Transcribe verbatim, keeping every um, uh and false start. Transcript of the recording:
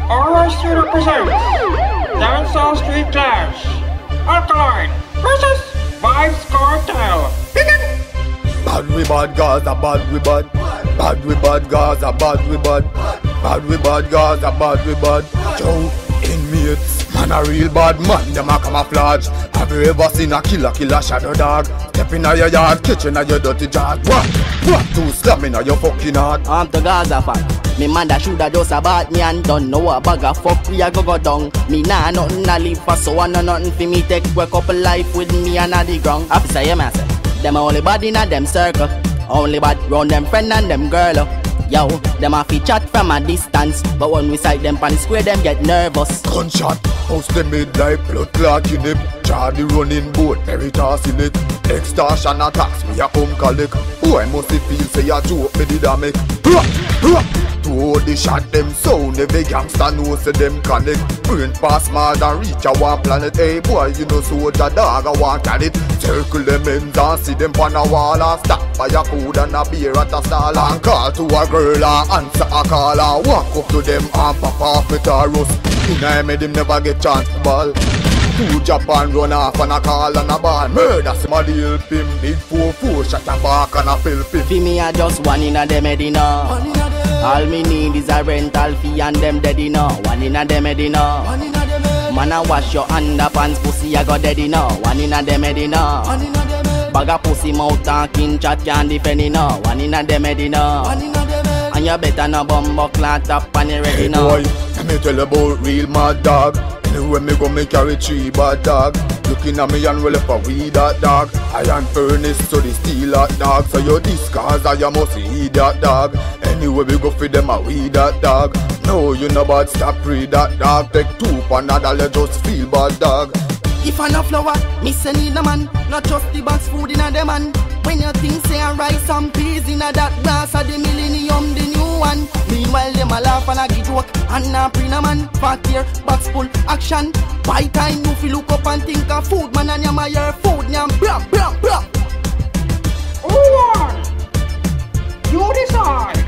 R S two represents Dancehall Street Clash. Alkaline versus Vybz Kartel. Bad we bad Gaza, bad we bad. Bad we bad Gaza, bad we bad. Bad we bad Gaza, bad we bad. Joe, inmates, man a real bad man, them a camouflage. Have you ever seen a killer kill a shadow dog? Step in a your yard, kitchen a your dirty jar. What? What? Two slam in a your fucking heart. I'm the Gaza fan. Me man that shoulda just about me and done know a bag of fuck we a go go down. Me nah nothing a live for, so I know nothing for me take work up a life with me and a the ground. Officer, yeah man say, them only bad in a them circle. Only bad round them friend and them girl up. Yo, them a fi chat from a distance, but when we sight them pan square, them get nervous. Gunshot, house them made like blood clot in him. Charlie running boat, Veritas in it. Extortion attacks, me a come collect. Who I must feel say a joke, me did a make. To all the shot them sound, every gangster know say them connect. Brain pass more than reach a one planet. Hey boy, you know soldier dog I want at it. Circle them ends and see them on a wall and stop by a food and a beer at a stall and call to a girl and answer a call and walk up to them and pop off with a rust. In I made him never get chance to ball. Two Japan run off and a call and a ball. Murder somebody help him. Big four four shot a back and a fill him. Fi me a just one in a them head inna. All me need is a rental fee and them dead inna. One in a them head inna. Man a wash your underpants, pussy a go dead inna. One in a them head inna. Bag a pussy mouth talking chat can't defend inna. One in a them head inna. And you better no bumbo clat up and you ready now. Hey boy, let me tell you about real mad dog. Anywhere me go me carry three bad dog. Looking at me and well if I weed that dog. I am furnace so they steal that dog. So you discard I you must eat that dog. Anywhere we go for them I weed that dog. No you know bad stop read that dog. Take two panada let just feel bad dog. If I no flower, me say need a man. Not just the box food in a the man. When you think say I rice and peas in a that glass of the millennium, the new one. Meanwhile them a laugh and a give joke and a print a man. Fat here, box full action. By time you feel look up and think of food, man and yam a your food, yam blah blah blah. Who won? You decide.